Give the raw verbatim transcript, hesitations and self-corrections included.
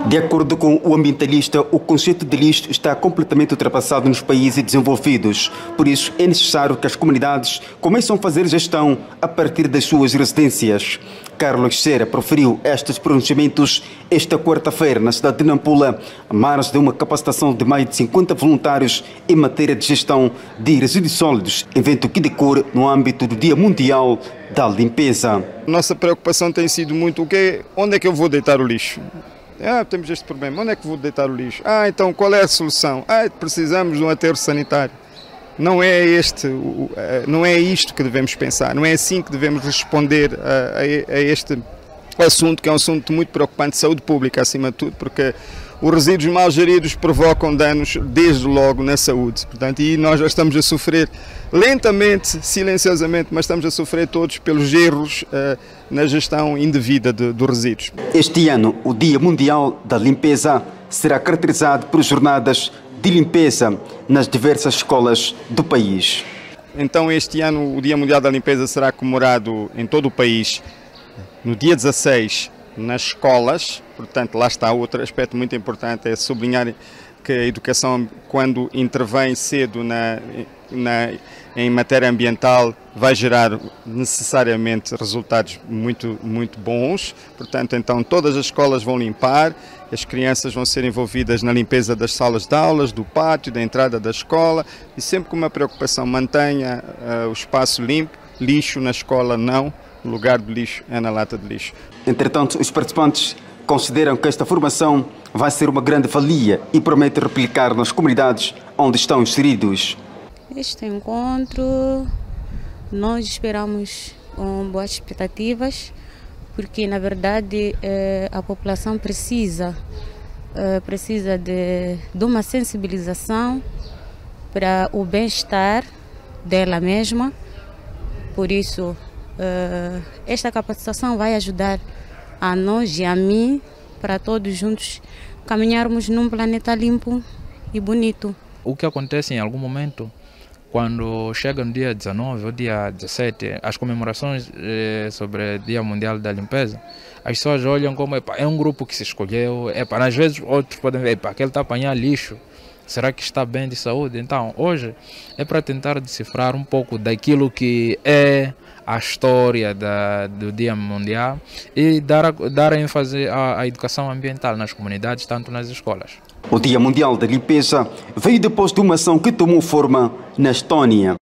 De acordo com o ambientalista, o conceito de lixo está completamente ultrapassado nos países desenvolvidos. Por isso, é necessário que as comunidades comecem a fazer gestão a partir das suas residências. Carlos Cera proferiu estes pronunciamentos esta quarta-feira na cidade de Nampula, a margem de uma capacitação de mais de cinquenta voluntários em matéria de gestão de resíduos sólidos, evento que decorre no âmbito do Dia Mundial da Limpeza. Nossa preocupação tem sido muito o quê? Onde é que eu vou deitar o lixo? Ah, temos este problema, onde é que vou deitar o lixo? Ah, então qual é a solução? Ah, precisamos de um aterro sanitário. Não é, este, não é isto que devemos pensar, não é assim que devemos responder a, a, a este assunto, que é um assunto muito preocupante de saúde pública, acima de tudo, porque os resíduos mal geridos provocam danos desde logo na saúde. Portanto, e nós já estamos a sofrer lentamente, silenciosamente, mas estamos a sofrer todos pelos erros uh, na gestão indevida de, dos resíduos. Este ano, o Dia Mundial da Limpeza será caracterizado por jornadas de limpeza nas diversas escolas do país. Então, este ano, o Dia Mundial da Limpeza será comemorado em todo o país, no dia dezasseis, nas escolas. Portanto, lá está outro aspecto muito importante, é sublinhar que a educação, quando intervém cedo na, na, em matéria ambiental, vai gerar necessariamente resultados muito, muito bons. Portanto, então todas as escolas vão limpar, as crianças vão ser envolvidas na limpeza das salas de aulas, do pátio, da entrada da escola, e sempre com uma preocupação, mantenha uh, o espaço limpo, lixo na escola não, o lugar do lixo é na lata de lixo. Entretanto, os participantes consideram que esta formação vai ser uma grande valia e promete replicar nas comunidades onde estão inseridos. Este encontro, nós esperamos com boas expectativas, porque na verdade a população precisa, precisa de, de uma sensibilização para o bem-estar dela mesma. Por isso, esta capacitação vai ajudar a nós e a mim, para todos juntos caminharmos num planeta limpo e bonito. O que acontece em algum momento, quando chega no dia dezenove ou dia dezessete, as comemorações eh, sobre o Dia Mundial da Limpeza, as pessoas olham como epa, é um grupo que se escolheu, epa, às vezes outros podem ver, epa, aquele está a apanhar lixo, será que está bem de saúde? Então, hoje é para tentar decifrar um pouco daquilo que é a história da, do Dia Mundial e dar, a, dar ênfase à, à educação ambiental nas comunidades, tanto nas escolas. O Dia Mundial da Limpeza veio depois de uma ação que tomou forma na Estónia.